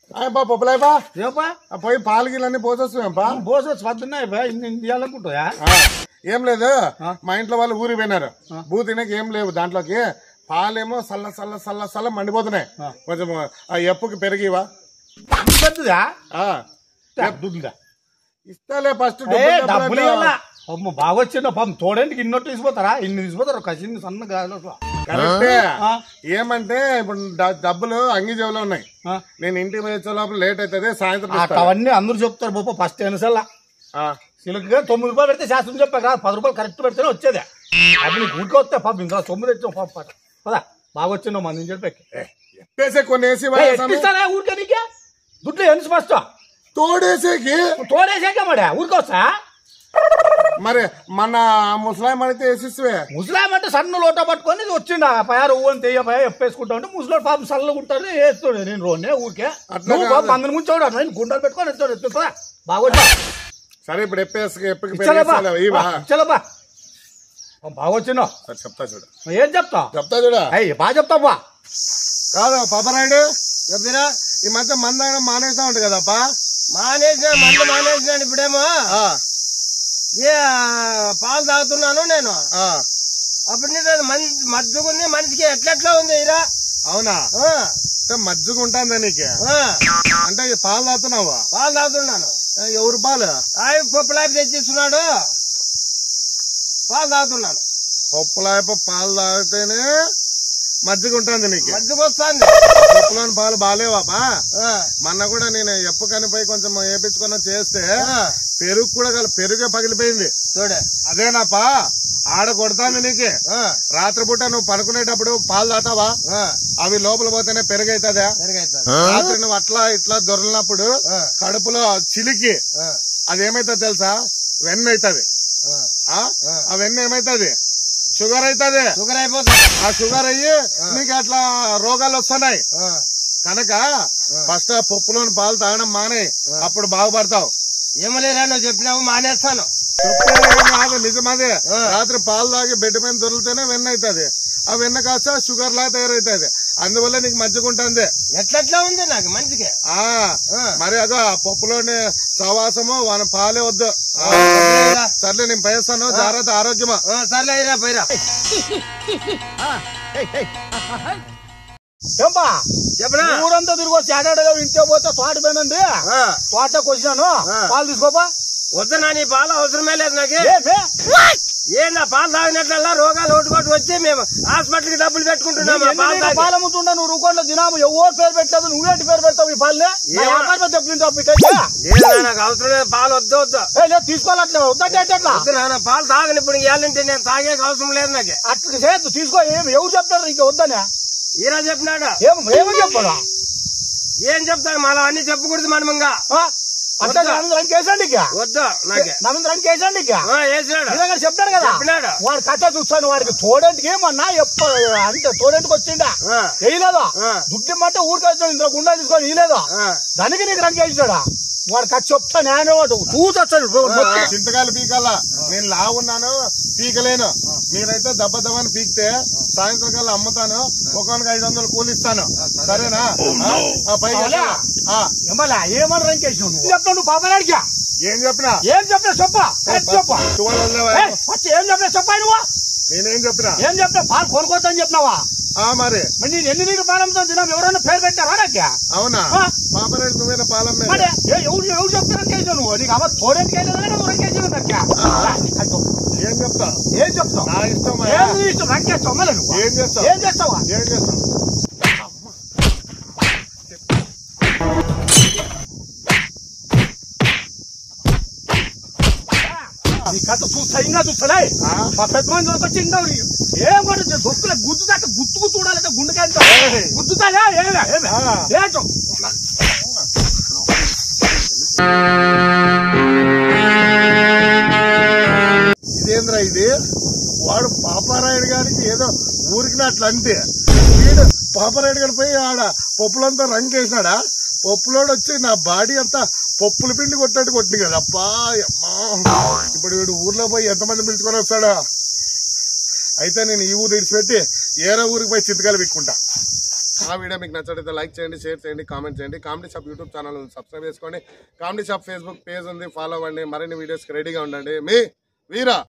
పప్పులాయపా పోయి పాలు గిళ్ళన్నీ పోసొస్తామేపా పోసొచ్చు పద్దున్నాయి ఇన్ని ఇవ్వాలనుకుంటా ఏం లేదు మా ఇంట్లో వాళ్ళు ఊరికి పోయినారు బూ తినక ఏం లేవు దాంట్లోకి పాలేమో సల్ల సల్ల సల్ల సల్ల మండిపోతున్నాయి కొంచెం ఆ ఎప్పుకి పెరిగివా ఇస్తాలే ఫస్ట్ బాగా వచ్చిందో పాపం తోడేంటికి ఇన్నట్టు తీసిపోతారా ఇన్ని తీసిపోతారు కసిన్ని సన్న గాలి కరెక్టే ఏమంటే ఇప్పుడు డబ్బులు అంగి జేబులో ఉన్నాయి నేను ఇంటికి వచ్చే లోపల లేట్ అవుతుంది సాయంత్రం అవన్నీ అందరూ చెప్తారు బాబా ఫస్ట్ ఎన్నిసార్లు సిలుకుగా 9 రూపాయలు పెడితే శాస్త్రం చెప్పా కదా 10 రూపాయలు కరెక్ట్ పెడితేనే వచ్చేదే అది నీకు ఊరికే వస్తే పాపం ఇంకా 9 తెచ్చాం పాప పదా బాగా వచ్చిందో మన నేను చెప్పేసి కొన్ని వేసి ఊరికే నీకే దుడ్లు ఎన్ని ఫస్ట్ తోడేసేకే మరి ఊరికే వస్తా మరి మన ముసలాం అడిగితే వేసిస్తే ముసలాం అంటే సన్న లోటా పట్టుకొని వచ్చిండా పయారు ఊని తెయ్యపయా ఎప్పేసుకుంటా ఉంటే ముసలాడు పాపం సల్లగుంటాడు వేస్తాడు నేను రోనే ఊరికే అందరి ముందు చూడాలి నేను గుండెలు పెట్టుకొని ఎత్తాడు ఎత్తుతా బాగా సరే ఇప్పుడు బాగా వచ్చిందో చెప్తా చూడు ఏం చెప్తా చూడ బాగా చెప్తావా కాదు పాపరాయుడు చెప్తారా ఈ మధ్య మందాయడం మానేస్తా ఉంటుంది కదప్పా మానేసిన ఇప్పుడేమో పాలు తాగుతున్నాను నేను అప్పుడు మజ్జుగుంది మనిషికి ఎట్లెట్లా ఉంది ఇరా అవునా మజ్జుగా ఉంటాందా నీకు అంటే పాలు తాగుతున్నావా పాలు తాగుతున్నాను ఎవరు పాలు పప్పులాయప తెచ్చిస్తున్నాడు పాలు తాగుతున్నాను పప్పులాయప పాలు తాగితేనే మజ్జిగ ఉంటుంది నీకు మజ్జిగ వస్తుంది పప్పులోని పాలు బాగాలేవాపా మొన్న కూడా నేను ఎప్పు కనిపై కొంచెం వేపించుకున్నా చేస్తే పెరుగు కూడా పెరుగే పగిలిపోయింది చూడే అదేనాపా ఆడ కొడతాను నీకు రాత్రిపూట నువ్వు పడుకునేటప్పుడు పాలు తాతావా అవి లోపల పోతేనే పెరుగు అవుతుందా రాత్రి నువ్వు అట్లా ఇట్లా దొరికినప్పుడు కడుపులో చిలికి అదేమైతుంది తెలుసా వెన్న అవుతుంది ఆ వెన్న ఏమైతుంది షుగర్ అవుతుంది షుగర్ అయిపోతుంది ఆ షుగర్ అయ్యి నీకు అట్లా రోగాలు వస్తున్నాయి కనుక ఫస్ట్ పప్పులోని పాలు తాగడం మానే అప్పుడు బాగుపడతావు ఏమలేరా నువ్వు చెప్పినావు మానేస్తాను కాదు నిజమదే రాత్రి పాలు తాగి బెడ్ పైన దొరికితేనే వెన్న అవుతుంది ఆ వెన్న కాస్త షుగర్ లా తయారవుతుంది అందువల్ల నీకు మజ్జిగుంటుంది ఎట్లెట్లా ఉంది నాకు మంచిగా మరి అదో ఆ పప్పులోని సవాసము వాన పాలే వద్దు సర్లే నేను పైస్తాను జాగ్రత్త ఆరోగ్యమా సర్లే అయిరా పైరా చెప్పనా ఊరంతా తిరిగి వచ్చి ఏడాడగా ఇంట్లో పోతే తోట పోయినండి తోటకు వచ్చినాను పాలు తీసుకోపా వద్దా నీ పాలు అవసరమే లేదు నాకు నా పాలు తాగినట్లల్లా రోగాలు ఓటుకోటి వచ్చి మేము హాస్పిటల్ కి డబ్బులు పెట్టుకుంటున్నాము పాలు అమ్ముతుంటా నువ్వు రూకోట్లో తినాము ఎవరు పేరు పెట్టలేదు నువ్వేంటి పేరు పెడతావు ఈ పాలనే నాకు అవసరం లేదు పాలు వద్దు తీసుకోవాలట్లే వద్దా పాలు తాగని ఇప్పుడు ఇవ్వాలంటే నేను తాగే అవసరం లేదు నాకు అట్లా చేద్దు తీసుకో ఎవరు చెప్తారు ఇంక వద్దనే ఈరా చెప్పినాడు ఏమో చెప్పాడు ఏం చెప్తాడు మనం అన్ని చెప్పకూడదు మనమంగా అంటే నరేంద్రానికి వేసండి వద్దు నాకు నరేంద్రానికి వేసండి చెప్తాడు కదా వాడు కథ చూస్తాను వాడికి తోడేంటికి ఏమన్నా అంటే తోడేంటికి వచ్చిండా వేయలేదా దుడ్డిమ్మంటే ఊరికి వచ్చాడు ఇందులో గుండా తీసుకొని ఇయలేదా దానికి నీకు రంగు వేసాడా వాడు కథ చెప్తా నేను చూసొచ్చాడు చింతకాయలు పీకాల నేను లావున్నాను పీకలేను మీరైతే దెబ్బని పీకితే సాయంత్రం కల్లా అమ్ముతాను ఒకరికి 500 కూలిస్తాను సరేనా ఏమన్నా రంకేసావు నువ్వు చెప్తావు నువ్వు పాపనాడికా ఏం చెప్పినా చెప్పా ఏం చెప్పినా చెప్పా నువ్వు నేనేం చెప్పినా పాలు కొనుక్కోతా అని చెప్పినావా మరి నేను ఎన్ని నీకు పాలమ్ముతా తిన్నావు ఎవరైనా పేరు పెట్టారా నాకే అవునా పాపరేడు నువ్వేనా పాలమ్మే ఎవరు చెప్తాను నువ్వు నీకు అమ్మ తోడేంటికైనా ఏం చెప్తావు నా ఇష్టం రంకేస్తావు మళ్ళీ నువ్వు ఏం చేస్తావా నీ కథ చూస్తా ఇంకా చూస్తాడే మా పెద్ద మంది వచ్చి ఇంకా ఏమంటే దొక్కులే గుద్దుకు చూడాలంటే గుండెకాయ గుద్దుతాయా ఏంటో ఇదేంద్రా ఇది వాడు పాపారాయుడు గారికి ఏదో ఊరికినట్లు అంటే వీడు పాపారాయుడు గారి పోయి ఆడ పప్పులంతా రంగేసినాడా పప్పులోడు వచ్చి నా బాడీ అంతా పప్పుల పిండి కొట్టినట్టు కొట్టింది కదా అప్పా అమ్మా ఇప్పుడు వీడు ఊర్లో పోయి ఎంతమంది పిలుచుకొని వస్తాడా అయితే నేను ఈ ఊరు ఇడిచిపెట్టి ఏరే ఊరికి పోయి చింతకాయలు పెట్టుకుంటా ఆ వీడియో మీకు నచ్చినట్లయితే లైక్ చేయండి, షేర్ చేయండి, కామెంట్ చేయండి. Comedy shop YouTube channel subscribe చేసుకోండి. కామెడీ షాప్ ఫేస్బుక్ పేజ్ ఉంది, ఫాలో అవ్వండి. మరిన్ని వీడియోస్కి రెడీగా ఉండండి. మీ వీరా.